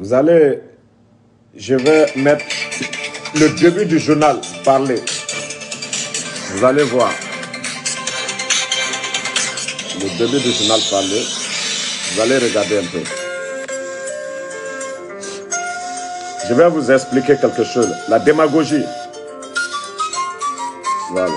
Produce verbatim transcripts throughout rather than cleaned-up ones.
Vous allez... Je vais mettre le début du journal, parler. Vous allez voir. Le début du journal, parler. Vous allez regarder un peu. Je vais vous expliquer quelque chose. La démagogie. Voilà.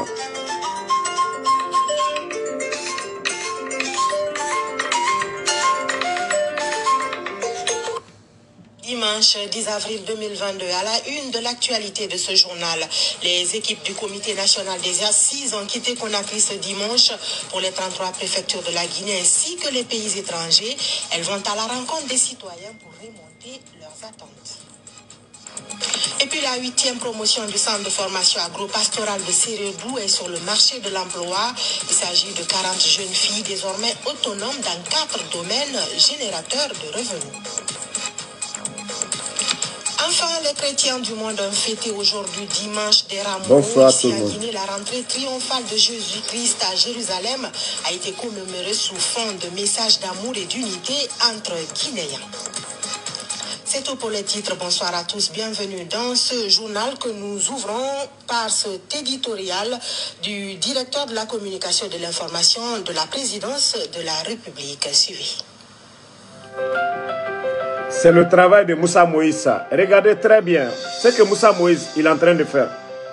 Dimanche dix avril deux mille vingt-deux, à la une de l'actualité de ce journal, les équipes du Comité national des assises ont quitté Conakry ce dimanche pour les trente-trois préfectures de la Guinée ainsi que les pays étrangers. Elles vont à la rencontre des citoyens pour remonter leurs attentes. Et puis la huitième promotion du centre de formation agro-pastoral de Sérédou est sur le marché de l'emploi. Il s'agit de quarante jeunes filles désormais autonomes dans quatre domaines générateurs de revenus. Enfin, les chrétiens du monde ont fêté aujourd'hui dimanche des Rameaux. Bonsoir Ici tout le en monde. Guinée, la rentrée triomphale de Jésus-Christ à Jérusalem a été commémorée sous fond de messages d'amour et d'unité entre Guinéens. C'est tout pour les titres. Bonsoir à tous. Bienvenue dans ce journal que nous ouvrons par cet éditorial du directeur de la communication et de l'information de la présidence de la République. Suivez. C'est le travail de Moussa Moïse. Regardez très bien ce que Moussa Moïse il est en train de faire.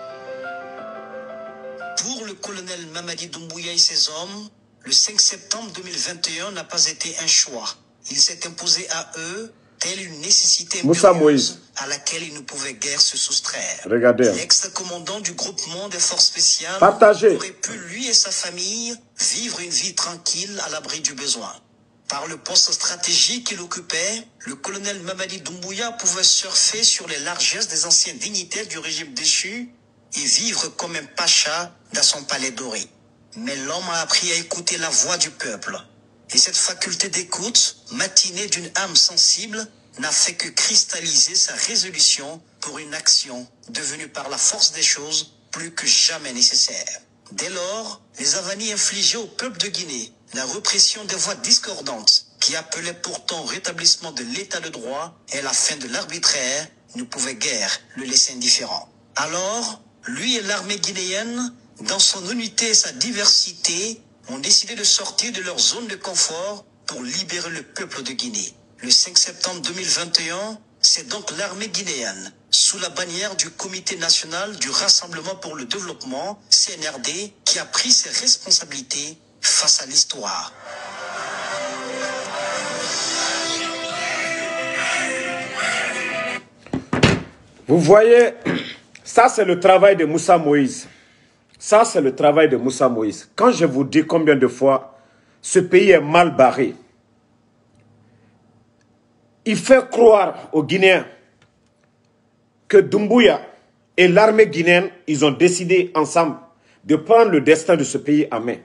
Pour le colonel Mamadi Doumbouya et ses hommes, le cinq septembre deux mille vingt et un n'a pas été un choix. Il s'est imposé à eux telle une nécessité Moussa Moïse à laquelle ils ne pouvaient guère se soustraire. Regardez. L'ex-commandant du groupement des forces spéciales Partagez. aurait pu, lui et sa famille, vivre une vie tranquille à l'abri du besoin. Par le poste stratégique qu'il occupait, le colonel Mamadi Doumbouya pouvait surfer sur les largesses des anciens dignitaires du régime déchu et vivre comme un pacha dans son palais doré. Mais l'homme a appris à écouter la voix du peuple. Et cette faculté d'écoute, matinée d'une âme sensible, n'a fait que cristalliser sa résolution pour une action devenue par la force des choses plus que jamais nécessaire. Dès lors, les avanies infligées au peuple de Guinée, la répression des voix discordantes qui appelaient pourtant au rétablissement de l'état de droit et la fin de l'arbitraire ne pouvaient guère le laisser indifférent. Alors, lui et l'armée guinéenne, dans son unité et sa diversité, ont décidé de sortir de leur zone de confort pour libérer le peuple de Guinée. Le cinq septembre deux mille vingt et un, c'est donc l'armée guinéenne, sous la bannière du Comité national du Rassemblement pour le développement, C N R D, qui a pris ses responsabilités face à l'histoire. Vous voyez, ça c'est le travail de Moussa Moïse. Ça c'est le travail de Moussa Moïse. Quand je vous dis combien de fois ce pays est mal barré, il fait croire aux Guinéens que Doumbouya et l'armée guinéenne, ils ont décidé ensemble de prendre le destin de ce pays en main.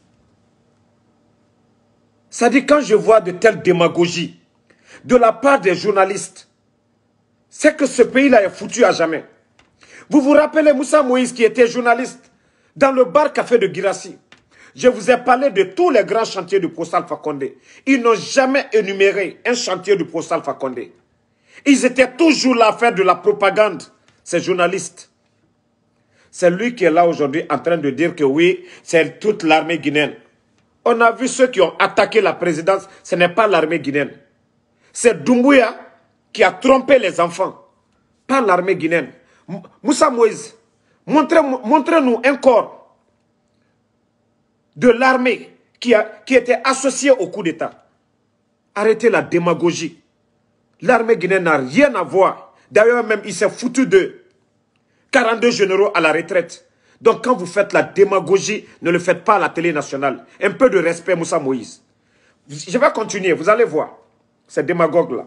Ça dit, quand je vois de telles démagogies de la part des journalistes, c'est que ce pays-là est foutu à jamais. Vous vous rappelez Moussa Moïse qui était journaliste dans le bar café de Guirassy. Je vous ai parlé de tous les grands chantiers du Procès Alpha Condé. Ils n'ont jamais énuméré un chantier du Procès Alpha Condé. Ils étaient toujours là à faire de la propagande, ces journalistes. C'est lui qui est là aujourd'hui en train de dire que oui, c'est toute l'armée guinéenne. On a vu ceux qui ont attaqué la présidence, ce n'est pas l'armée guinéenne. C'est Doumbouya qui a trompé les enfants, pas l'armée guinéenne. Moussa Moïse, montrez-nous montrez un corps de l'armée qui, qui était associé au coup d'État. Arrêtez la démagogie. L'armée guinéenne n'a rien à voir. D'ailleurs, même, il s'est foutu de quarante-deux généraux à la retraite. Donc, quand vous faites la démagogie, ne le faites pas à la télé nationale. Un peu de respect, Moussa Moïse. Je vais continuer, vous allez voir. Ces démagogues-là.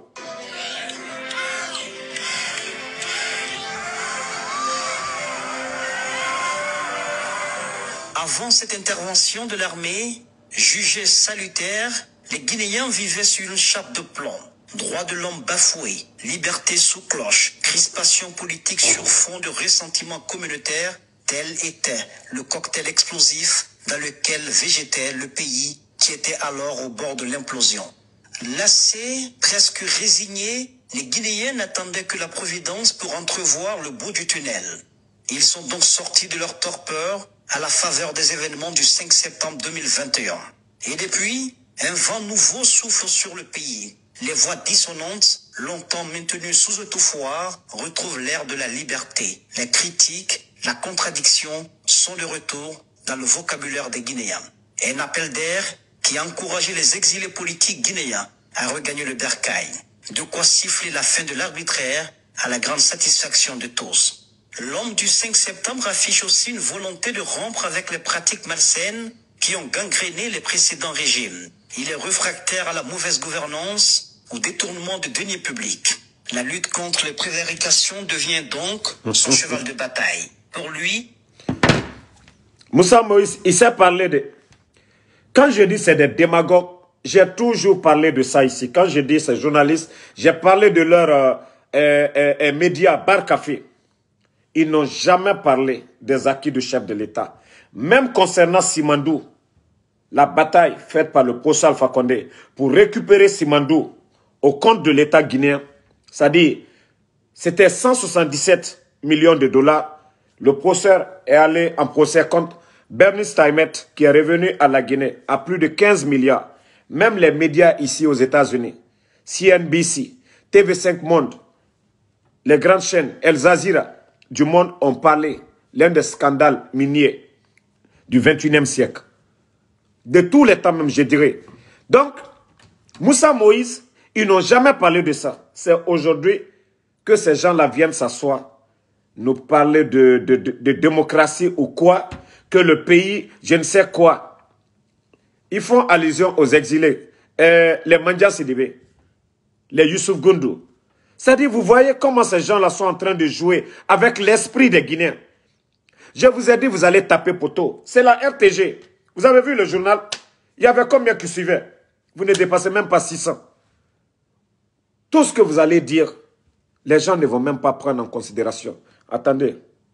Avant cette intervention de l'armée, jugée salutaire, les Guinéens vivaient sur une chape de plomb. Droits de l'homme bafoués, liberté sous cloche, crispation politique sur fond de ressentiment communautaire, tel était le cocktail explosif dans lequel végétait le pays qui était alors au bord de l'implosion. Lassés, presque résignés, les Guinéens n'attendaient que la providence pour entrevoir le bout du tunnel. Ils sont donc sortis de leur torpeur à la faveur des événements du cinq septembre deux mille vingt et un. Et depuis, un vent nouveau souffle sur le pays. Les voix dissonantes, longtemps maintenues sous étouffoir, retrouvent l'air de la liberté. Les critiques, la contradiction sont de retour dans le vocabulaire des Guinéens. Un appel d'air qui a encouragé les exilés politiques guinéens à regagner le bercail. De quoi siffler la fin de l'arbitraire à la grande satisfaction de tous. L'homme du cinq septembre affiche aussi une volonté de rompre avec les pratiques malsaines qui ont gangréné les précédents régimes. Il est réfractaire à la mauvaise gouvernance, au détournement de deniers publics. La lutte contre les prévarications devient donc son cheval de bataille. Pour lui, Moussa Moïse, il s'est parlé de... Quand je dis c'est des démagogues, j'ai toujours parlé de ça ici. Quand je dis ces journalistes, j'ai parlé de leurs euh, euh, euh, euh, médias, bar café. Ils n'ont jamais parlé des acquis du chef de l'État. Même concernant Simandou, la bataille faite par le procès Alpha Condé pour récupérer Simandou au compte de l'État guinéen, c'est-à-dire, c'était cent soixante-dix-sept millions de dollars. Le procès est allé en procès contre Bernice Taimet, qui est revenu à la Guinée à plus de quinze milliards. Même les médias ici aux États-Unis, C N B C, T V cinq Monde, les grandes chaînes, El Jazeera du monde ont parlé, l'un des scandales miniers du vingt et unième siècle. De tous les temps même, je dirais. Donc, Moussa Moïse, ils n'ont jamais parlé de ça. C'est aujourd'hui que ces gens-là viennent s'asseoir, nous parler de, de, de, de démocratie ou quoi, que le pays, je ne sais quoi. Ils font allusion aux exilés, euh, les Mandia Sidibé, les Youssouf Goundou. C'est-à-dire, vous voyez comment ces gens-là sont en train de jouer avec l'esprit des Guinéens. Je vous ai dit, vous allez taper poteau. C'est la R T G. Vous avez vu le journal? Il y avait combien qui suivaient? Vous ne dépassez même pas six cents. Tout ce que vous allez dire, les gens ne vont même pas prendre en considération. Attendez.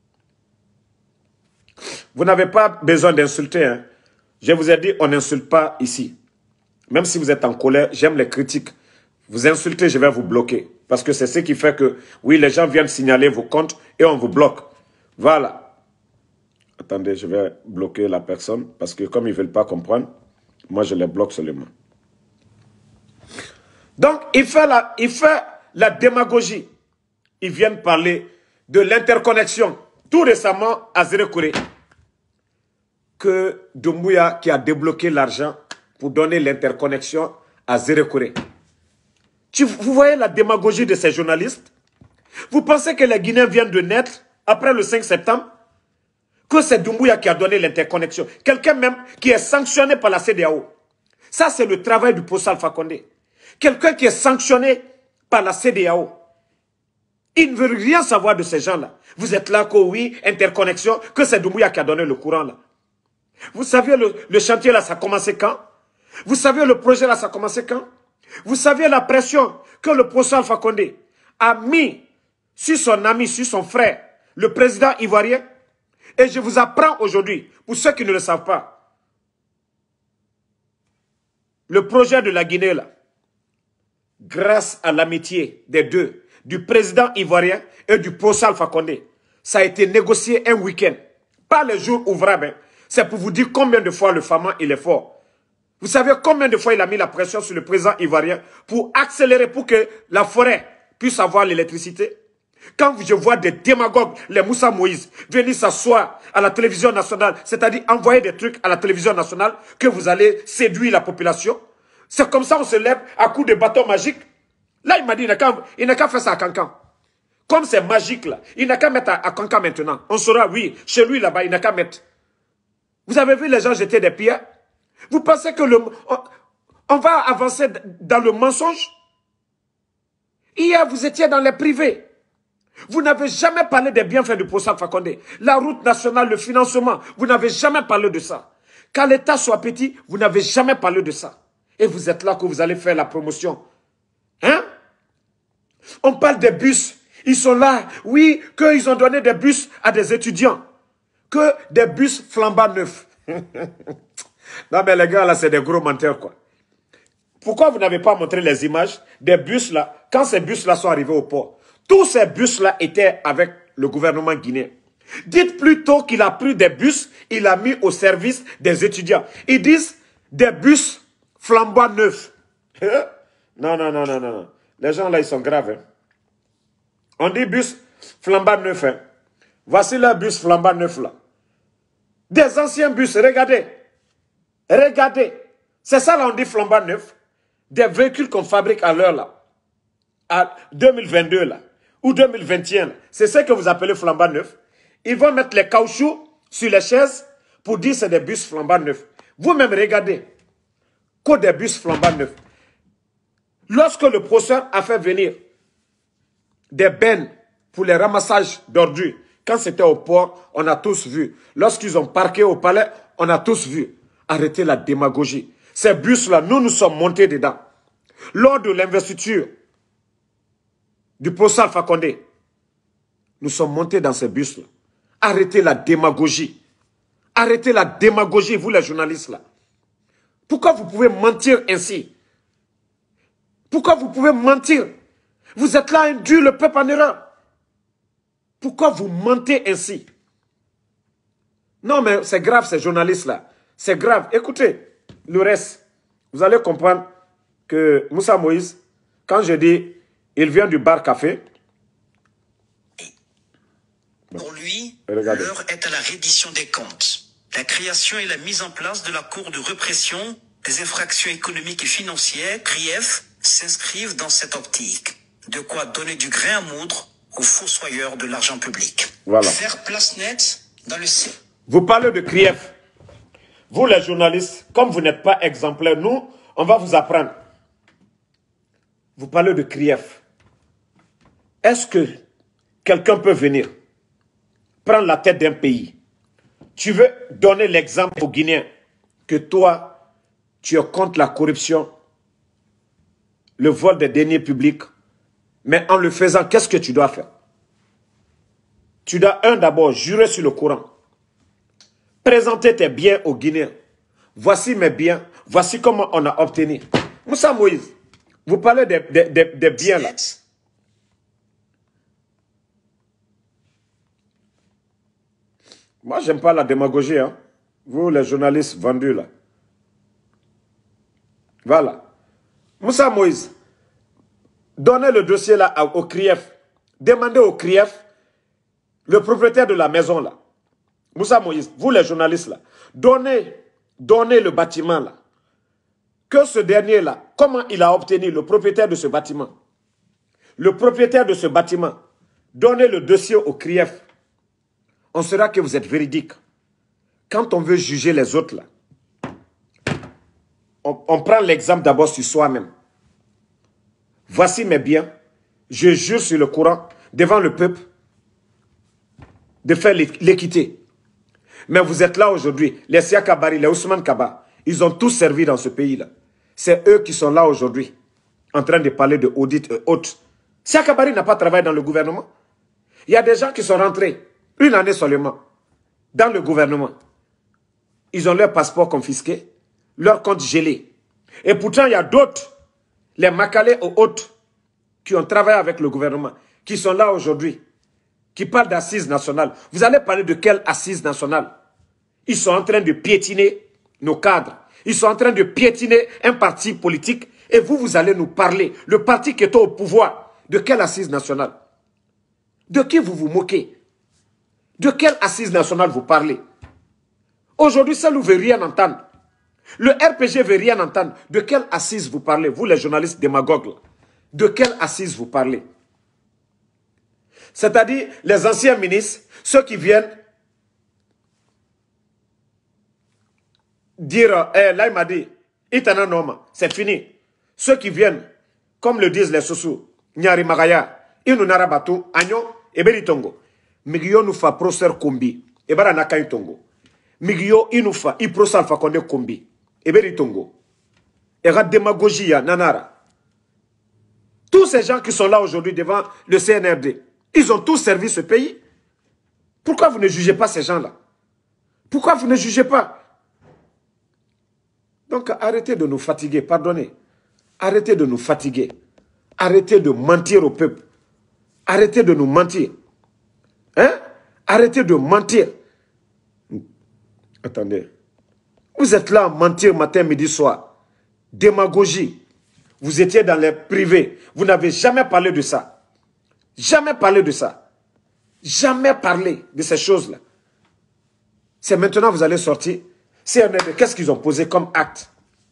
Vous n'avez pas besoin d'insulter. Hein. Je vous ai dit, on n'insulte pas ici. Même si vous êtes en colère, j'aime les critiques. Vous insultez, je vais vous bloquer. Parce que c'est ce qui fait que, oui, les gens viennent signaler vos comptes et on vous bloque. Voilà. Attendez, je vais bloquer la personne. Parce que comme ils ne veulent pas comprendre, moi je les bloque seulement. Donc, il fait la, il fait la démagogie. Ils viennent parler de l'interconnexion. Tout récemment, à Zérekouré, que Doumbouya qui a débloqué l'argent pour donner l'interconnexion à Zérekouré. Vous voyez la démagogie de ces journalistes? Vous pensez que les Guinéens viennent de naître après le cinq septembre? Que c'est Doumbouya qui a donné l'interconnexion? Quelqu'un même qui est sanctionné par la C D A O. Ça, c'est le travail du procès Alpha Condé. Quelqu'un qui est sanctionné par la C D A O. Il ne veut rien savoir de ces gens-là. Vous êtes là que oui, interconnexion, que c'est Doumbouya qui a donné le courant là. Vous savez, le, le chantier là, ça a commencé quand? Vous savez, le projet là, ça a commencé quand? Vous savez la pression que le procès Alpha Condé a mis sur son ami, sur son frère, le président ivoirien. Et je vous apprends aujourd'hui, pour ceux qui ne le savent pas, le projet de la Guinée là, grâce à l'amitié des deux, du président ivoirien et du procès Alpha Condé, ça a été négocié un week-end. Pas les jours ouvrables. Hein. C'est pour vous dire combien de fois le Fama il est fort. Vous savez combien de fois il a mis la pression sur le président ivoirien pour accélérer, pour que la forêt puisse avoir l'électricité. Quand je vois des démagogues, les Moussa Moïse, venir s'asseoir à la télévision nationale, c'est-à-dire envoyer des trucs à la télévision nationale, que vous allez séduire la population, c'est comme ça on se lève à coups de bâton magique. Là, il m'a dit, il n'a qu'à faire ça à Cancan. Comme c'est magique là, il n'a qu'à mettre à, à Cancan maintenant. On saura, oui, chez lui là-bas, il n'a qu'à mettre. Vous avez vu les gens jeter des pierres? Vous pensez que le, on, on va avancer dans le mensonge? Hier, vous étiez dans les privés. Vous n'avez jamais parlé des bienfaits du procès Alpha Condé. La route nationale, le financement, vous n'avez jamais parlé de ça. Qu'à l'État soit petit, vous n'avez jamais parlé de ça. Et vous êtes là que vous allez faire la promotion. Hein? On parle des bus. Ils sont là. Oui, qu'ils ont donné des bus à des étudiants. Que des bus flambant neufs. Non mais les gars là, c'est des gros menteurs quoi. Pourquoi vous n'avez pas montré les images des bus là, quand ces bus là sont arrivés au port? Tous ces bus là étaient avec le gouvernement guinéen. Dites plutôt qu'il a pris des bus, il a mis au service des étudiants. Ils disent des bus flambant neufs. Non, non, non, non, non. Les gens là, ils sont graves. Hein. On dit bus flambant neuf. Hein. Voici le bus flambant neuf là. Des anciens bus, regardez. Regardez. C'est ça là, on dit flambant neuf. Des véhicules qu'on fabrique à l'heure là. À deux mille vingt-deux là. Ou deux mille vingt et un. C'est ce que vous appelez flambant neuf. Ils vont mettre les caoutchoucs sur les chaises pour dire que c'est des bus flambant neufs. Vous-même regardez. Que des bus flambant neufs. Lorsque le professeur a fait venir des bennes pour les ramassages d'ordures, quand c'était au port, on a tous vu. Lorsqu'ils ont parqué au palais, on a tous vu. Arrêtez la démagogie. Ces bus-là, nous nous sommes montés dedans. Lors de l'investiture du professeur Alpha Condé, nous sommes montés dans ces bus-là. Arrêtez la démagogie. Arrêtez la démagogie, vous les journalistes là. Pourquoi vous pouvez mentir ainsi? Pourquoi vous pouvez mentir? Vous êtes là à induire le peuple en erreur. Pourquoi vous mentez ainsi? Non mais c'est grave ces journalistes là. C'est grave. Écoutez, le reste, vous allez comprendre que Moussa Moïse, quand je dis il vient du bar café. Pour lui, Regardez. l'heure est à la reddition des comptes. La création et la mise en place de la Cour de répression des infractions économiques et financières, C R I E F, s'inscrivent dans cette optique. De quoi donner du grain à moudre aux fossoyeurs de l'argent public. Voilà. Faire place nette dans le... Vous parlez de C R I E F. Vous les journalistes, comme vous n'êtes pas exemplaires, nous, on va vous apprendre. Vous parlez de C R I E F. Est-ce que quelqu'un peut venir prendre la tête d'un pays? Tu veux donner l'exemple aux Guinéens que toi, tu es contre la corruption, le vol des deniers publics, mais en le faisant, qu'est-ce que tu dois faire? Tu dois, un, d'abord, jurer sur le Coran. Présenter tes biens aux Guinéens. Voici mes biens, voici comment on a obtenu. Moussa Moïse, vous parlez des, des, des, des biens là. Moi, j'aime pas la démagogie, hein. Vous, les journalistes vendus, là. Voilà. Moussa Moïse, donnez le dossier, là, au C R I E F. Demandez au C R I E F, le propriétaire de la maison, là. Moussa Moïse, vous, les journalistes, là. Donnez, donnez le bâtiment, là. Que ce dernier-là, comment il a obtenu, le propriétaire de ce bâtiment. Le propriétaire de ce bâtiment. Donnez le dossier au C R I E F. On saura que vous êtes véridique. Quand on veut juger les autres, là, on, on prend l'exemple d'abord sur soi-même. Voici mes biens. Je jure sur le Coran, devant le peuple, de faire l'équité. Mais vous êtes là aujourd'hui. Les Sia Kabari, les Ousmane Kaba, ils ont tous servi dans ce pays-là. C'est eux qui sont là aujourd'hui, en train de parler de audit et autres. Sia Kabari n'a pas travaillé dans le gouvernement. Il y a des gens qui sont rentrés une année seulement dans le gouvernement. Ils ont leur passeport confisqué, leur compte gelé. Et pourtant, il y a d'autres, les Makalé ou autres, qui ont travaillé avec le gouvernement, qui sont là aujourd'hui, qui parlent d'assises nationales. Vous allez parler de quelle assise nationale? Ils sont en train de piétiner nos cadres. Ils sont en train de piétiner un parti politique. Et vous, vous allez nous parler, le parti qui est au pouvoir, de quelle assise nationale? De qui vous vous moquez? De quelle assise nationale vous parlez? Aujourd'hui, ça ne veut rien entendre. Le R P G ne veut rien entendre. De quelle assise vous parlez? Vous, les journalistes démagogues, là. De quelle assise vous parlez? C'est-à-dire, les anciens ministres, ceux qui viennent dire, eh, là il m'a dit, Itana Noma, c'est fini. Ceux qui viennent, comme le disent les Sossou, Nyari Magaya, Inu Narabatu, Agno, Eberi Tongo. Migio nous fa professeur Kombi, Ebara Nakai Tongo. Migio inufa, i professeur Alpha Condé Kombi, Eberi Tongo. Era démagogie, Nanara. Tous ces gens qui sont là aujourd'hui devant le C N R D, ils ont tous servi ce pays. Pourquoi vous ne jugez pas ces gens-là? Pourquoi vous ne jugez pas? Donc arrêtez de nous fatiguer, pardonnez. Arrêtez de nous fatiguer. Arrêtez de mentir au peuple. Arrêtez de nous mentir. Hein? Arrêtez de mentir. Attendez. Vous êtes là à mentir matin, midi, soir. Démagogie. Vous étiez dans les privés. Vous n'avez jamais parlé de ça. Jamais parlé de ça. Jamais parlé de ces choses-là. C'est maintenant que vous allez sortir. Qu'est-ce qu'ils ont posé comme acte?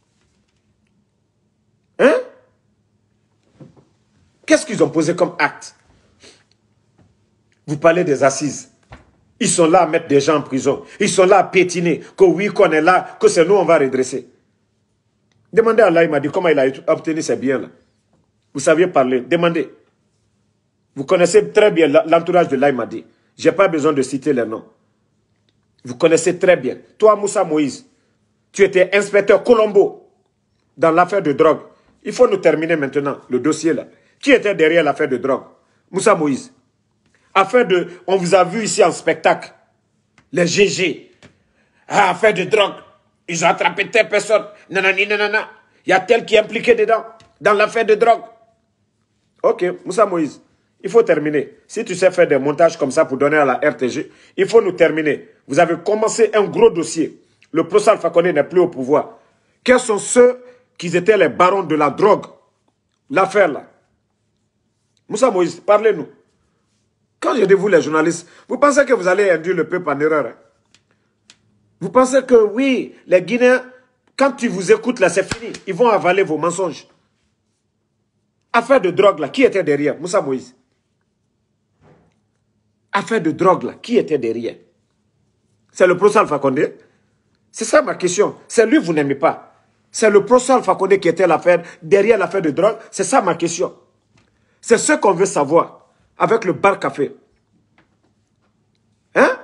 Hein? Qu'est-ce qu'ils ont posé comme acte? Vous parlez des assises. Ils sont là à mettre des gens en prison. Ils sont là à piétiner. Que oui, qu'on est là, que c'est nous, on va redresser. Demandez à Allah, il m'a dit comment il a obtenu ces biens-là. Vous saviez parler. Demandez. Vous connaissez très bien l'entourage de l'Aïmadi. Je n'ai pas besoin de citer les noms. Vous connaissez très bien. Toi, Moussa Moïse, tu étais inspecteur Colombo dans l'affaire de drogue. Il faut nous terminer maintenant le dossier là. Qui était derrière l'affaire de drogue? Moussa Moïse. Affaire de... On vous a vu ici en spectacle. Les G G. Ah, affaire de drogue. Ils ont attrapé telle personne. Nanani, nanana. Il y a tel qui est impliqué dedans. Dans l'affaire de drogue. Ok, Moussa Moïse. Il faut terminer. Si tu sais faire des montages comme ça pour donner à la R T G, il faut nous terminer. Vous avez commencé un gros dossier. Le procès Alpha Condé n'est plus au pouvoir. Quels sont ceux qui étaient les barons de la drogue? L'affaire là. Moussa Moïse, parlez-nous. Quand je dis vous les journalistes, vous pensez que vous allez induire le peuple en erreur? Hein? Vous pensez que oui, les Guinéens, quand tu vous écoutes là, c'est fini. Ils vont avaler vos mensonges. Affaire de drogue là, qui était derrière? Moussa Moïse. Affaire de drogue là, qui était derrière? C'est le procès Alpha Condé? C'est ça ma question. C'est lui que vous n'aimez pas. C'est le procès Alpha Condé qui était l'affaire, derrière l'affaire de drogue. C'est ça ma question. C'est ce qu'on veut savoir avec le bar café. Hein?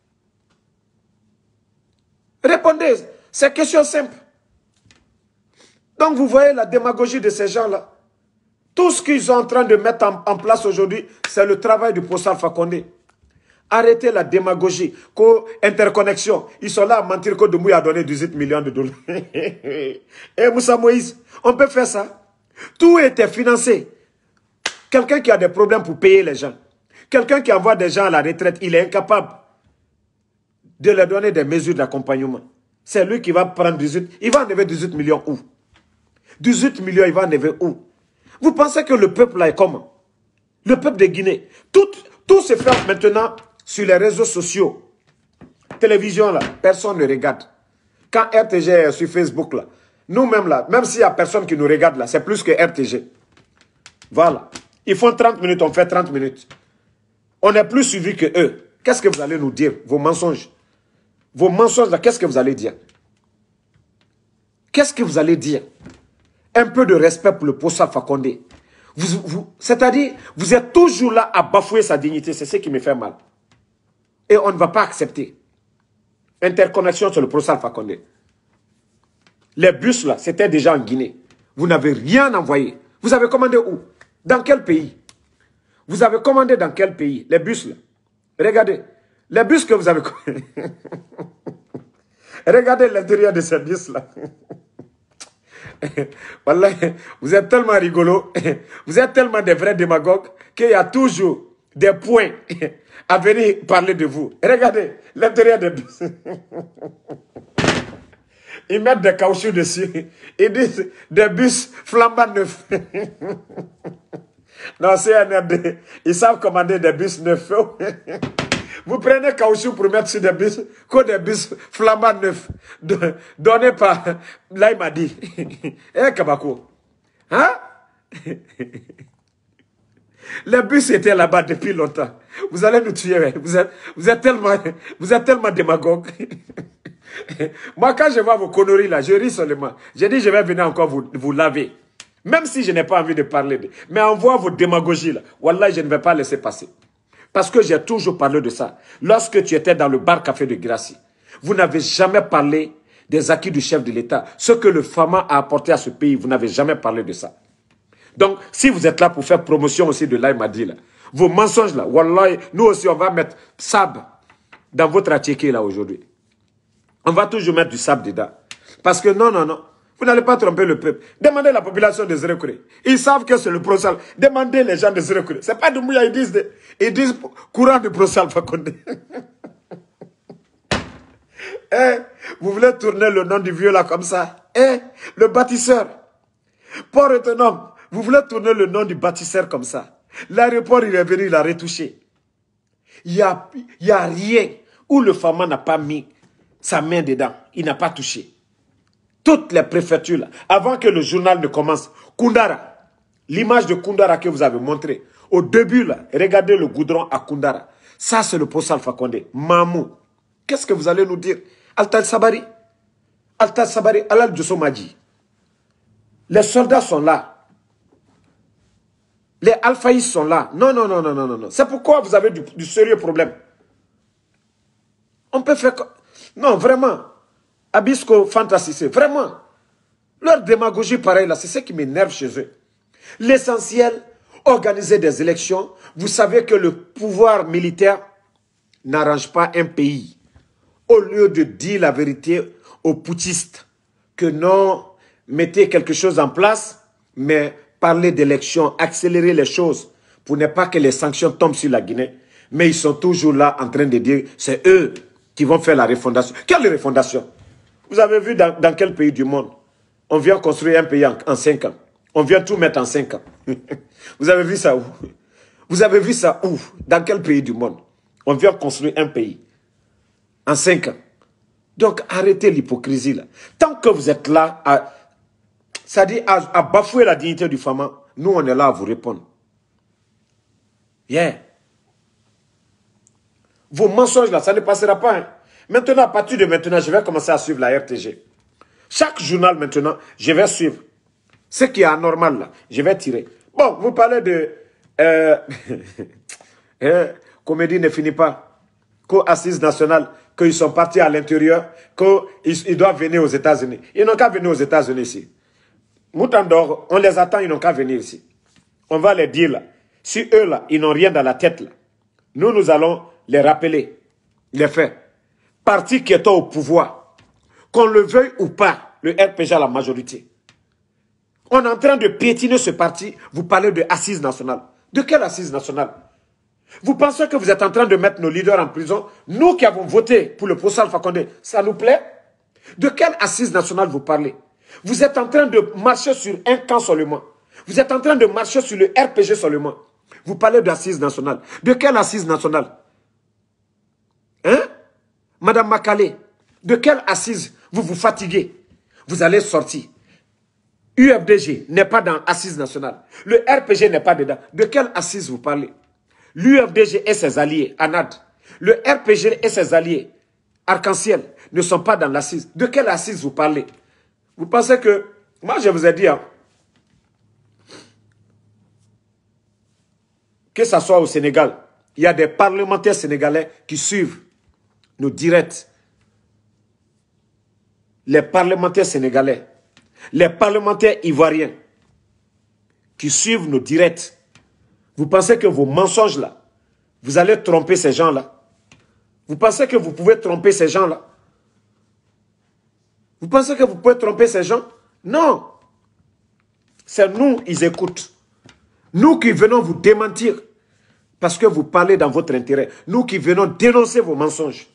Répondez. C'est question simple. Donc vous voyez la démagogie de ces gens-là. Tout ce qu'ils sont en train de mettre en, en place aujourd'hui, c'est le travail du procès Alpha Condé. Arrêtez la démagogie, co-interconnexion. Ils sont là à mentir que Doumbouya a donné dix-huit millions de dollars. Et Moussa Moïse, on peut faire ça. Tout était financé. Quelqu'un qui a des problèmes pour payer les gens. Quelqu'un qui envoie des gens à la retraite, il est incapable de leur donner des mesures d'accompagnement. C'est lui qui va prendre dix-huit. Il va enlever dix-huit millions où? dix-huit millions, il va enlever où? Vous pensez que le peuple là est comment? Le peuple de Guinée. Tout, tout se fait maintenant sur les réseaux sociaux. Télévision là, personne ne regarde. Quand R T G est sur Facebook là, nous-mêmes là, même s'il n'y a personne qui nous regarde là, c'est plus que R T G. Voilà. Ils font trente minutes, on fait trente minutes. On est plus suivi que eux. Qu'est-ce que vous allez nous dire? Vos mensonges. Vos mensonges là, qu'est-ce que vous allez dire? Qu'est-ce que vous allez dire? Un peu de respect pour le procès Alpha Condé. Vous, vous, c'est-à-dire, vous êtes toujours là à bafouer sa dignité. C'est ce qui me fait mal. Et on ne va pas accepter. Interconnexion sur le procès Alpha Condé. Les bus là, c'était déjà en Guinée. Vous n'avez rien envoyé. Vous avez commandé où? Dans quel pays? Vous avez commandé dans quel pays? Les bus là. Regardez. Les bus que vous avez commandés. Regardez l'intérieur de ces bus là. Voilà, vous êtes tellement rigolo, vous êtes tellement des vrais démagogues qu'il y a toujours des points à venir parler de vous. Regardez l'intérieur des bus. Ils mettent des caoutchoucs dessus. Ils disent des bus flambant neufs. Non, c'est un R D. Ils savent commander des bus neufs. Vous prenez caoutchouc pour mettre sur des bus, que des bus flambant neufs, donnés par, là il m'a dit, eh Kabako, hein? Les bus étaient là-bas depuis longtemps. Vous allez nous tuer, vous êtes, vous êtes tellement, vous êtes tellement démagogue. Moi, quand je vois vos conneries là, je ris seulement. J'ai dit, je vais venir encore vous, vous laver. Même si je n'ai pas envie de parler, de, mais en voyant vos démagogies là, wallah, je ne vais pas laisser passer. Parce que j'ai toujours parlé de ça. Lorsque tu étais dans le bar café de Gracie, vous n'avez jamais parlé des acquis du chef de l'État. Ce que le Fama a apporté à ce pays, vous n'avez jamais parlé de ça. Donc, si vous êtes là pour faire promotion aussi de l'Aïmadi, là, vos mensonges là, wallah, nous aussi on va mettre sable dans votre attiqué là aujourd'hui. On va toujours mettre du sable dedans. Parce que non, non, non. Vous n'allez pas tromper le peuple. Demandez la population de Zérekure. Ils savent que c'est le Pro-Sal. Demandez les gens de Zérekure. Ce n'est pas Doumbouya, ils disent, de, ils disent courant de Pro-Sal Fakonde. Eh, vous voulez tourner le nom du vieux là comme ça? Eh, le bâtisseur. Port autonome. Vous voulez tourner le nom du bâtisseur comme ça? L'aéroport, il est venu, il a retouché. Il n'y a, il y a rien où le Fama n'a pas mis sa main dedans. Il n'a pas touché. Toutes les préfectures, là, avant que le journal ne commence, Koundara, l'image de Koundara que vous avez montrée, au début, là, regardez le goudron à Koundara. Ça, c'est le Pro-Sal Fakonde. Mamou. Qu'est-ce que vous allez nous dire? Altal Sabari. Altal Sabari, Alal Djosomadji. Les soldats sont là. Les alphaïs sont là. Non, non, non, non, non, non. C'est pourquoi vous avez du, du sérieux problème. On peut faire... Non, vraiment. Abisco Fantasy, vraiment. Leur démagogie pareille là, c'est ce qui m'énerve chez eux. L'essentiel, organiser des élections. Vous savez que le pouvoir militaire n'arrange pas un pays. Au lieu de dire la vérité aux putschistes, que non, mettez quelque chose en place, mais parler d'élections, accélérer les choses, pour ne pas que les sanctions tombent sur la Guinée. Mais ils sont toujours là en train de dire, c'est eux qui vont faire la refondation. Quelle refondation? Vous avez vu dans, dans quel pays du monde on vient construire un pays en, en cinq ans? On vient tout mettre en cinq ans. Vous avez vu ça où? Vous avez vu ça où? Dans quel pays du monde on vient construire un pays en cinq ans? Donc arrêtez l'hypocrisie là. Tant que vous êtes là, à, c'est-à-dire à, à bafouer la dignité du Fama, nous on est là à vous répondre. Yeah. Vos mensonges là, ça ne passera pas. Hein. Maintenant, à partir de maintenant, je vais commencer à suivre la R T G. Chaque journal maintenant, je vais suivre. Ce qui est anormal là, je vais tirer. Bon, vous parlez de... Euh, euh, comédie ne finit pas. Co-assise nationale, qu'ils sont partis à l'intérieur, qu'ils ils doivent venir aux États-Unis. Ils n'ont qu'à venir aux États-Unis ici. Moutandor, on les attend, ils n'ont qu'à venir ici. On va les dire là. Si eux là, ils n'ont rien dans la tête là, nous, nous allons les rappeler, les faits. Parti qui est au pouvoir, qu'on le veuille ou pas, le R P G a la majorité. On est en train de piétiner ce parti, vous parlez de assise nationale. De quelle assise nationale? Vous pensez que vous êtes en train de mettre nos leaders en prison? Nous qui avons voté pour le Pro-Sal Fakonde, ça nous plaît? De quelle assise nationale vous parlez? Vous êtes en train de marcher sur un camp seulement. Vous êtes en train de marcher sur le R P G seulement. Vous parlez d'assise nationale. De quelle assise nationale? Hein? Madame Makale, de quelle assise vous vous fatiguez? Vous allez sortir. U F D G n'est pas dans assise nationale. Le R P G n'est pas dedans. De quelle assise vous parlez? L'U F D G et ses alliés, ANAD, le R P G et ses alliés, Arc-en-Ciel, ne sont pas dans l'assise. De quelle assise vous parlez? Vous pensez que... Moi, je vous ai dit, hein, que ce soit au Sénégal, il y a des parlementaires sénégalais qui suivent nos directs. Les parlementaires sénégalais, les parlementaires ivoiriens qui suivent nos directs. Vous pensez que vos mensonges là, vous allez tromper ces gens-là? Vous pensez que vous pouvez tromper ces gens-là? Vous pensez que vous pouvez tromper ces gens? Non. C'est nous, ils écoutent. Nous qui venons vous démentir parce que vous parlez dans votre intérêt. Nous qui venons dénoncer vos mensonges.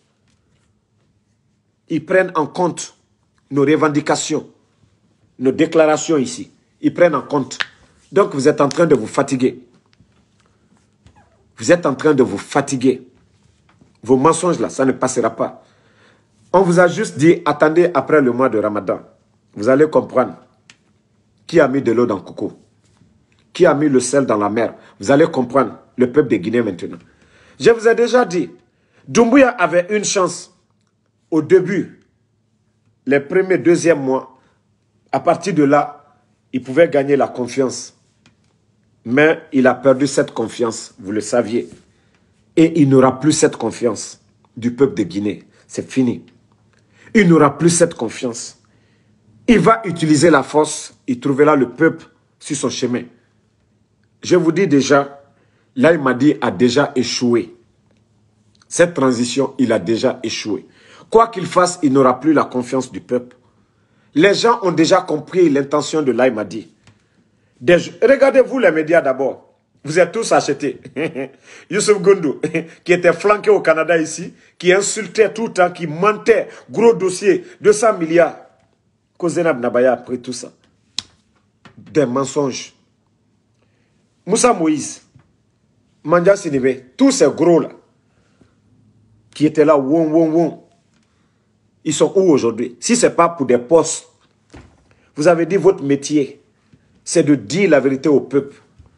Ils prennent en compte nos revendications, nos déclarations ici. Ils prennent en compte. Donc vous êtes en train de vous fatiguer. Vous êtes en train de vous fatiguer. Vos mensonges là, ça ne passera pas. On vous a juste dit, attendez après le mois de Ramadan. Vous allez comprendre qui a mis de l'eau dans le coco. Qui a mis le sel dans la mer. Vous allez comprendre le peuple de Guinée maintenant. Je vous ai déjà dit, Doumbouya avait une chance au début, les premiers, deuxièmes mois. À partir de là, il pouvait gagner la confiance. Mais il a perdu cette confiance, vous le saviez. Et il n'aura plus cette confiance du peuple de Guinée. C'est fini. Il n'aura plus cette confiance. Il va utiliser la force, il trouvera le peuple sur son chemin. Je vous dis déjà, là il m'a dit a déjà échoué. Cette transition, il a déjà échoué. Quoi qu'il fasse, il n'aura plus la confiance du peuple. Les gens ont déjà compris l'intention de Laye Madi. Regardez-vous les médias d'abord. Vous êtes tous achetés. Youssouf Gondou, qui était flanqué au Canada ici, qui insultait tout le temps, qui mentait, gros dossier, deux cents milliards. Kozenab Nabaya a pris tout ça. Des mensonges. Moussa Moïse, Mandia Sidibé, tous ces gros-là, qui étaient là, won, won, won, ils sont où aujourd'hui? Si ce n'est pas pour des postes, vous avez dit votre métier, c'est de dire la vérité au peuple.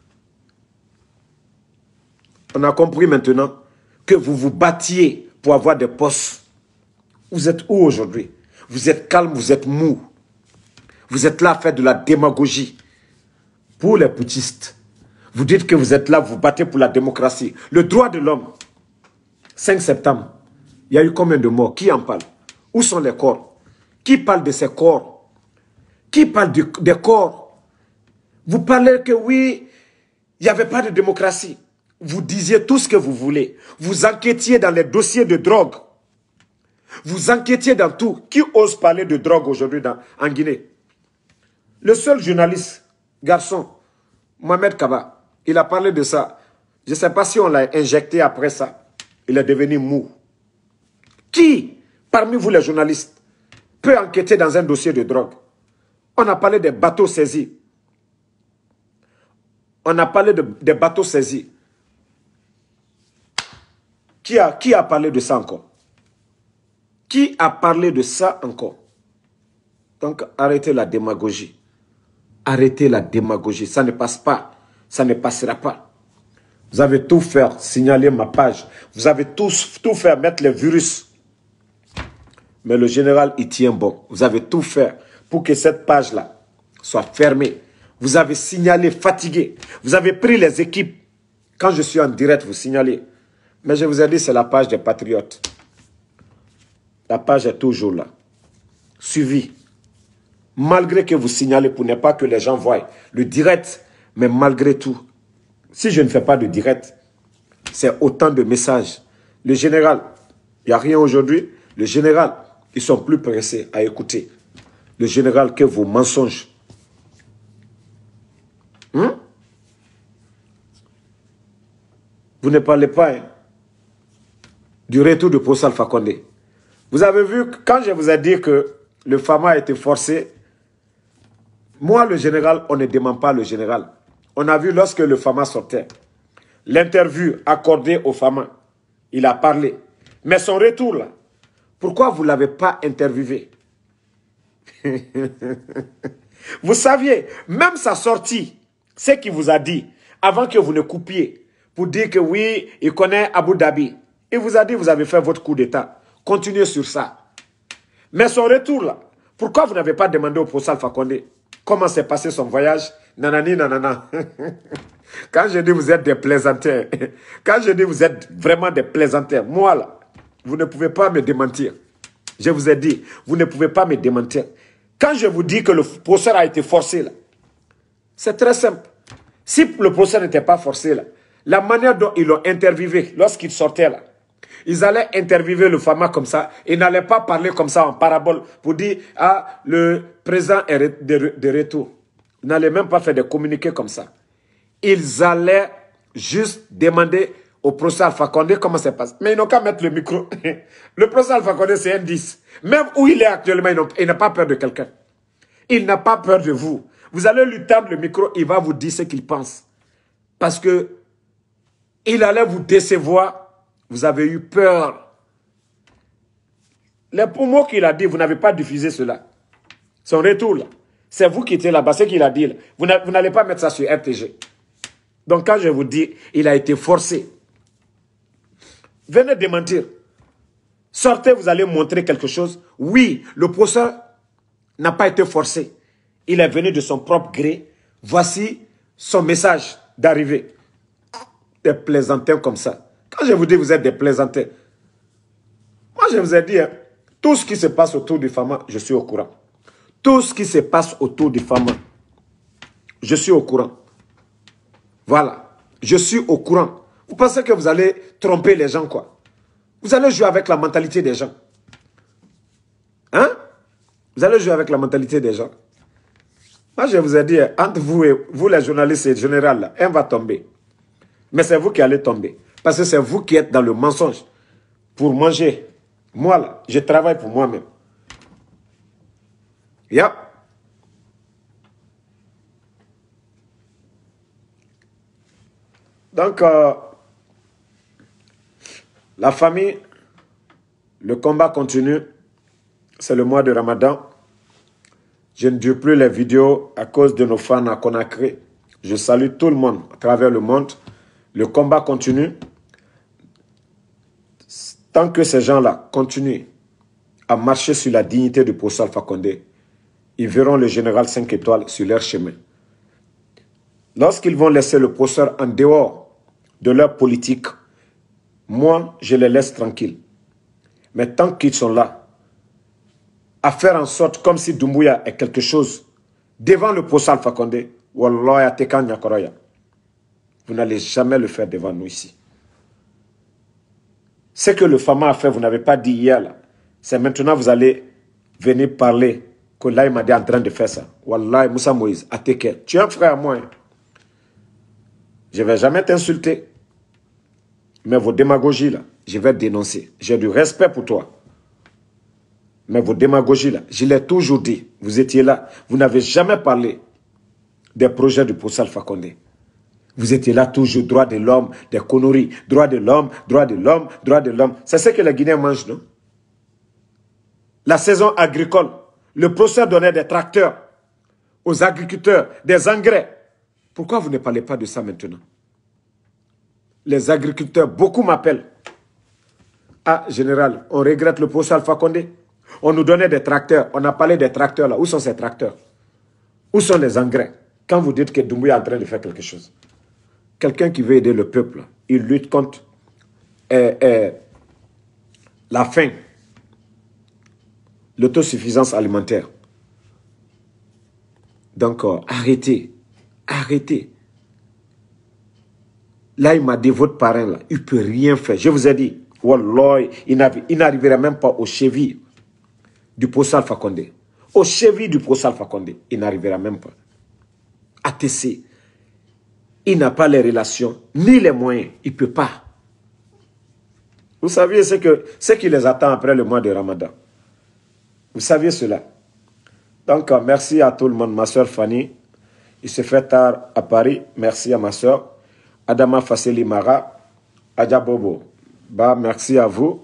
On a compris maintenant que vous vous battiez pour avoir des postes. Vous êtes où aujourd'hui? Vous êtes calme, vous êtes mou. Vous êtes là à faire de la démagogie. Pour les putschistes, vous dites que vous êtes là, vous battez pour la démocratie. Le droit de l'homme. cinq septembre, il y a eu combien de morts? Qui en parle? Où sont les corps? Qui parle de ces corps? Qui parle de, des corps? Vous parlez que oui, il n'y avait pas de démocratie. Vous disiez tout ce que vous voulez. Vous enquêtiez dans les dossiers de drogue. Vous enquêtiez dans tout. Qui ose parler de drogue aujourd'hui en Guinée? Le seul journaliste, garçon, Mohamed Kaba, il a parlé de ça. Je ne sais pas si on l'a injecté après ça. Il est devenu mou. Qui, parmi vous les journalistes, peut enquêter dans un dossier de drogue? On a parlé des bateaux saisis. On a parlé de, des bateaux saisis. Qui a, qui a parlé de ça encore? Qui a parlé de ça encore? Donc, arrêtez la démagogie. Arrêtez la démagogie. Ça ne passe pas. Ça ne passera pas. Vous avez tout fait, signaler ma page. Vous avez tout, tout fait, mettre les virus. Mais le général, il tient bon. Vous avez tout fait pour que cette page-là soit fermée. Vous avez signalé, fatigué. Vous avez pris les équipes. Quand je suis en direct, vous signalez. Mais je vous ai dit, c'est la page des patriotes. La page est toujours là. Suivi. Malgré que vous signalez pour ne pas que les gens voient le direct, mais malgré tout, si je ne fais pas de direct, c'est autant de messages. Le général, il n'y a rien aujourd'hui. Le général, ils sont plus pressés à écouter. Le général, que vos mensonges. Hum? Vous ne parlez pas hein, du retour de Post Alpha Condé. Vous avez vu, quand je vous ai dit que le Fama a été forcé, moi, le général, on ne demande pas le général. On a vu lorsque le Fama sortait, l'interview accordée au Fama, il a parlé. Mais son retour là, pourquoi vous ne l'avez pas interviewé? Vous saviez, même sa sortie, ce qu'il vous a dit, avant que vous ne coupiez, pour dire que oui, il connaît Abu Dhabi. Il vous a dit, vous avez fait votre coup d'État. Continuez sur ça. Mais son retour là, pourquoi vous n'avez pas demandé au Post Alpha Condé comment s'est passé son voyage? Nanani, nanana. Quand je dis vous êtes des plaisantins, quand je dis vous êtes vraiment des plaisantins, moi là, vous ne pouvez pas me démentir. Je vous ai dit, vous ne pouvez pas me démentir. Quand je vous dis que le procès a été forcé là, c'est très simple. Si le procès n'était pas forcé là, la manière dont ils l'ont interviewé lorsqu'il sortait là, ils allaient interviewer le Fama comme ça. Ils n'allaient pas parler comme ça en parabole pour dire « Ah, le président est de, de retour ». Ils n'allaient même pas faire des communiqués comme ça. Ils allaient juste demander au procès Alpha Condé comment ça se passe. Mais ils n'ont qu'à mettre le micro. Le procès Alpha Condé, c'est un dix. Même où il est actuellement, il n'a pas peur de quelqu'un. Il n'a pas peur de vous. Vous allez lui tendre le micro, il va vous dire ce qu'il pense. Parce que il allait vous décevoir. Vous avez eu peur. Les mots qu'il a dit, vous n'avez pas diffusé cela. Son retour là, c'est vous qui étiez là-bas, ce qu'il a dit là. Vous n'allez pas mettre ça sur R T G. Donc quand je vous dis, il a été forcé. Venez démentir. Sortez, vous allez montrer quelque chose. Oui, le procès n'a pas été forcé. Il est venu de son propre gré. Voici son message d'arrivée. Des plaisantins comme ça. Quand je vous dis vous êtes des plaisantins, moi je vous ai dit, hein, tout ce qui se passe autour du Fama, je suis au courant. Tout ce qui se passe autour du Fama, je suis au courant. Voilà, je suis au courant. Vous pensez que vous allez tromper les gens, quoi? Vous allez jouer avec la mentalité des gens. Hein? Vous allez jouer avec la mentalité des gens. Moi, je vous ai dit, entre vous et vous, les journalistes et le général, là, un va tomber. Mais c'est vous qui allez tomber. Parce que c'est vous qui êtes dans le mensonge. Pour manger. Moi, là, je travaille pour moi-même. Yep. Donc, euh, la famille, le combat continue. C'est le mois de Ramadan. Je ne dis plus les vidéos à cause de nos fans à Conakry. Je salue tout le monde à travers le monde. Le combat continue. Tant que ces gens-là continuent à marcher sur la dignité du professeur Alpha Condé, ils verront le général cinq étoiles sur leur chemin. Lorsqu'ils vont laisser le professeur en dehors de leur politique, moi, je les laisse tranquilles. Mais tant qu'ils sont là, à faire en sorte comme si Doumbouya est quelque chose devant le professeur Alpha Condé, Wallah, vous n'allez jamais le faire devant nous ici. Ce que le Fama a fait, vous n'avez pas dit hier, c'est maintenant vous allez venir parler que là, il m'a dit en train de faire ça. Wallah, Moussa Moïse, Ateke, tu es un frère à moi. Hein. Je ne vais jamais t'insulter. Mais vos démagogies, là, je vais dénoncer. J'ai du respect pour toi. Mais vos démagogies, là, je l'ai toujours dit. Vous étiez là. Vous n'avez jamais parlé des projets du professeur Alpha Condé. Vous étiez là toujours, droit de l'homme, des conneries. Droit de l'homme, droit de l'homme, droit de l'homme. C'est ce que les Guinéens mangent, non? La saison agricole, le professeur donnait des tracteurs aux agriculteurs, des engrais. Pourquoi vous ne parlez pas de ça maintenant? Les agriculteurs, beaucoup m'appellent. Ah, général, on regrette le professeur Alpha Condé. On nous donnait des tracteurs. On a parlé des tracteurs là. Où sont ces tracteurs? Où sont les engrais? Quand vous dites que Doumbouya est en train de faire quelque chose. Quelqu'un qui veut aider le peuple, il lutte contre euh, euh, la faim, l'autosuffisance alimentaire. Donc, euh, arrêtez. Arrêtez. Là, il m'a dit, votre parrain, là, il ne peut rien faire. Je vous ai dit, Wallah, il n'arriverait même pas aux chevilles du professeur Alpha Condé. Aux chevilles du professeur Alpha Condé, il n'arrivera même pas. A T C, il n'a pas les relations, ni les moyens. Il ne peut pas. Vous saviez ce, que, ce qui les attend après le mois de Ramadan. Vous saviez cela. Donc, merci à tout le monde. Ma soeur Fanny, il se fait tard à Paris. Merci à ma soeur. Adama Fasseli Mara, Adja Bobo. Bah, merci à vous.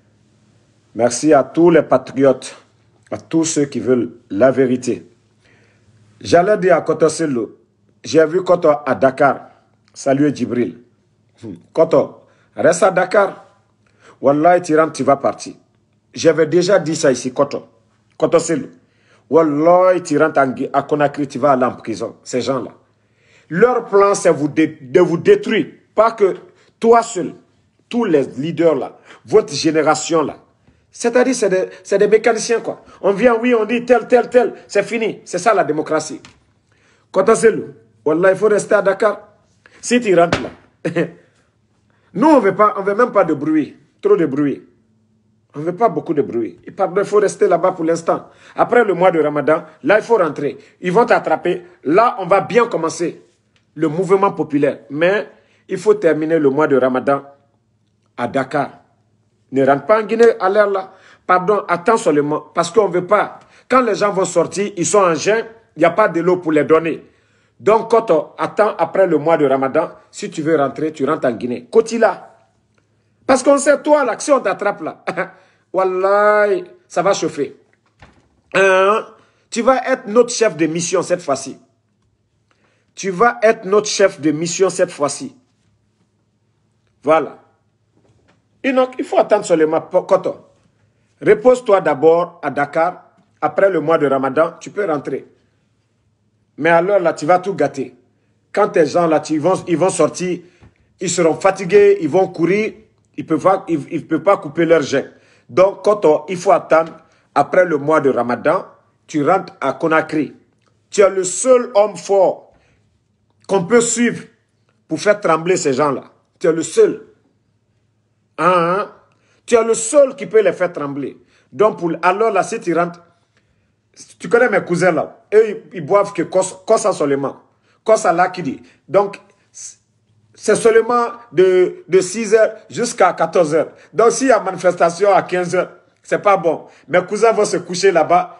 Merci à tous les patriotes, à tous ceux qui veulent la vérité. J'allais dire à Koto Sello, j'ai vu Koto à Dakar. Salut Djibril. Koto, reste à Dakar. Wallah, tu rentres, tu vas partir. J'avais déjà dit ça ici, Koto. Koto Sello. Wallah, tu rentres à Conakry, tu vas aller en prison. Ces gens-là. Leur plan, c'est de vous détruire. Pas que toi seul, tous les leaders là, votre génération là. C'est-à-dire, c'est des, des mécaniciens, quoi. On vient, oui, on dit tel, tel, tel. C'est fini. C'est ça la démocratie. Kota Selou, Wallah, il faut rester à Dakar. Si tu rentres là. Nous, on veut pas, on veut même pas de bruit. Trop de bruit. On ne veut pas beaucoup de bruit. Il faut rester là-bas pour l'instant. Après le mois de Ramadan, là, il faut rentrer. Ils vont t'attraper. Là, on va bien commencer le mouvement populaire. Mais il faut terminer le mois de Ramadan à Dakar. Ne rentre pas en Guinée à l'air là. Pardon, attends seulement. Parce qu'on ne veut pas. Quand les gens vont sortir, ils sont en jeûne, il n'y a pas de l'eau pour les donner. Donc, quand on attend après le mois de Ramadan, si tu veux rentrer, tu rentres en Guinée. Kotila. Parce qu'on sait, toi, là, si on t'attrape là, Wallah, ça va chauffer. Hein? Tu vas être notre chef de mission cette fois-ci. Tu vas être notre chef de mission cette fois-ci. Voilà. Et donc, il faut attendre seulement. Koto, repose-toi d'abord à Dakar. Après le mois de Ramadan, tu peux rentrer. Mais alors là, tu vas tout gâter. Quand tes gens là, ils vont, ils vont sortir, ils seront fatigués, ils vont courir, ils ne peuvent pas, ils, ils peuvent pas couper leur jet. Donc, Koto, il faut attendre. Après le mois de Ramadan, tu rentres à Conakry. Tu es le seul homme fort qu'on peut suivre pour faire trembler ces gens-là. Tu es le seul. Hein, hein? Tu es le seul qui peut les faire trembler. Donc, pour, alors là, si tu rentres, Tu connais mes cousins là. Eux, ils, ils boivent que Kossa seulement. Kossa là qui dit. Donc, c'est seulement de, de six heures jusqu'à quatorze heures. Donc, s'il y a manifestation à quinze heures, c'est pas bon. Mes cousins vont se coucher là-bas.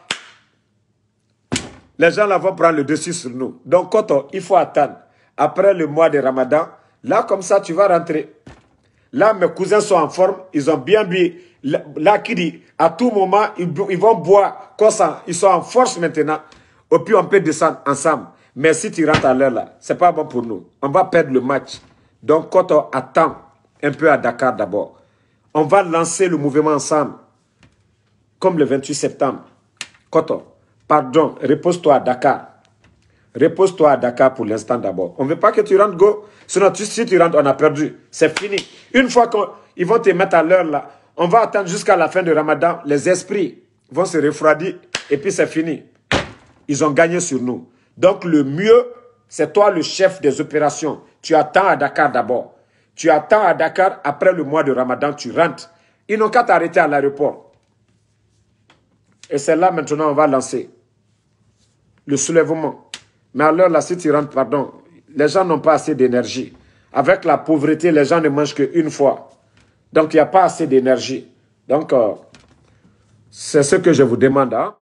Les gens là vont prendre le dessus sur nous. Donc, Koto, il faut attendre. Après le mois de Ramadan, là, comme ça, tu vas rentrer. Là, mes cousins sont en forme. Ils ont bien bu. Là, qui dit, à tout moment, ils, ils vont boire. Kossa, ils sont en force maintenant. Et puis, on peut descendre ensemble. Mais si tu rentres à l'heure là, c'est pas bon pour nous. On va perdre le match. Donc, Koto, attends un peu à Dakar d'abord. On va lancer le mouvement ensemble. Comme le vingt-huit septembre. Koto, pardon, repose-toi à Dakar. Repose-toi à Dakar pour l'instant d'abord. On ne veut pas que tu rentres, go. Sinon, tu, si tu rentres, on a perdu. C'est fini. Une fois qu'ils vont te mettre à l'heure là, on va attendre jusqu'à la fin du Ramadan. Les esprits vont se refroidir et puis c'est fini. Ils ont gagné sur nous. Donc le mieux, c'est toi le chef des opérations. Tu attends à Dakar d'abord. Tu attends à Dakar, après le mois de Ramadan, tu rentres. Ils n'ont qu'à t'arrêter à l'aéroport. Et c'est là maintenant on va lancer le soulèvement. Mais à l'heure là, si tu rentres, pardon, les gens n'ont pas assez d'énergie. Avec la pauvreté, les gens ne mangent qu'une fois. Donc il n'y a pas assez d'énergie. Donc, euh, c'est ce que je vous demande. Hein?